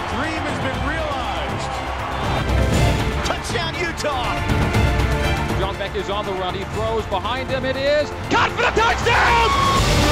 dream has been realized. Touchdown, Utah! John Beck is on the run. He throws behind him. It is caught for the touchdown!